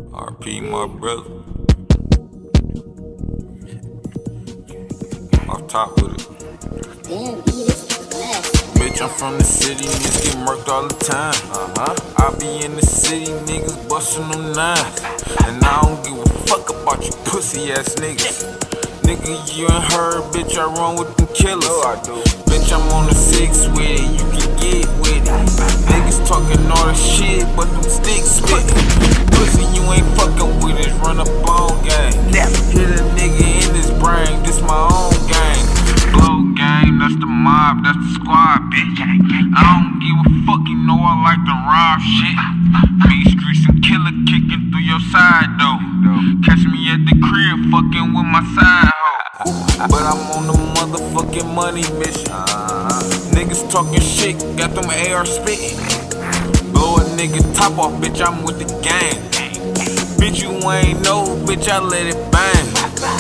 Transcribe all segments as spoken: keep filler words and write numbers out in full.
R P my brother. Off top with it. Damn, E, this is class. Bitch, I'm from the city, niggas get murked all the time. Uh-huh. I be in the city, niggas bustin' them nines. And I don't give a fuck about you pussy ass niggas. Nigga, you ain't heard, bitch, I run with them killers. Oh, I do. Bitch, I'm on the six with it, you can get with it. Niggas talking all the shit, but them sticks spittin'. Pussy, you ain't fucking with us, run up on gang. Hit a nigga in his brain, this my own gang. Blow gang, that's the mob, that's the squad, bitch. I don't give a fuck, you know I like to rob shit. Mean streets and killer kicking through your side though. Catch me at the crib fucking with my side hoe. But I'm on the motherfucking money mission. Niggas talking shit, got them A R spitting. Blow a nigga top off, bitch, I'm with the gang. Bitch, you ain't know, bitch, I let it bang.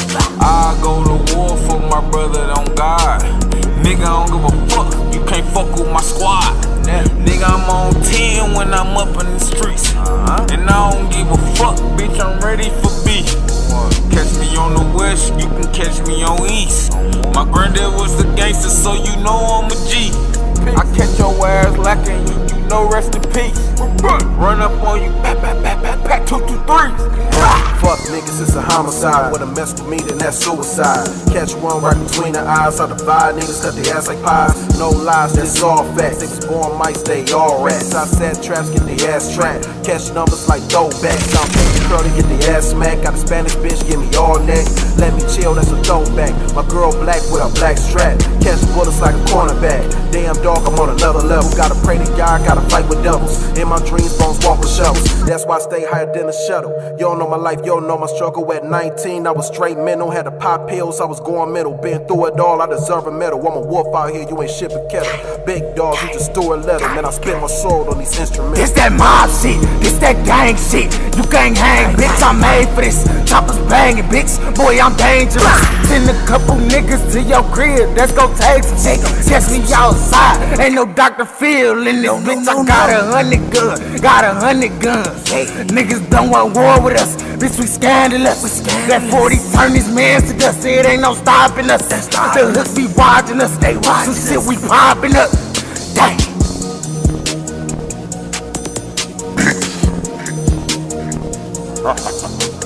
I go to war for my brother on God. Nigga, I don't give a fuck, you can't fuck with my squad. Nigga, I'm on ten when I'm up in the streets. And I don't give a fuck, bitch, I'm ready for beef. Catch me on the west, you can catch me on east. My granddad was the gangster, so you know I'm a G. I catch your ass lacking, you, you know rest in peace. Run up on you, pat, pat, pat, pat, pat, two, two, threes. Fuck niggas, it's a homicide. Wanna mess with me, then that's suicide. Catch one right between the eyes. I divide niggas, cut their ass like pies. No lies, this all facts. They was born mice, they all rats. I said traps, get their ass trapped. Catch numbers like throwbacks. I'm taking curly, get their ass smacked. Got a Spanish bitch, give me all neck. Let me chill, that's a throwback. My girl black with a black strap. Catch bullets like a cornerback. Damn dog, I'm on another level. Gotta pray to God, gotta fight with devils. In my dreams, bones walk with shovels. That's why I stay higher than a shuttle. You don't know my life, you don't know my struggle. At nineteen, I was straight mental. Had to pop pills, I was going middle. Been through it all, I deserve a medal. I'm a wolf out here, you ain't shit but kettle. Big dog, you just threw a letter. Man, I spit my soul on these instruments. This that mob shit, this that gang shit. You can't hang, bitch, I'm made for this. Choppers banging, bitch, boy, I'm dangerous. Send a couple niggas to your crib, that's gon' take some shit. Catch me outside, ain't no Doctor Phil in this bitch. I got a hundred guns, got a hundred guns. Niggas don't want war with us, bitch, we scandalous. That forty turn these mans to dust, it ain't no stopping us. The hooks be watching us, they watching shit, we popping up. Dang.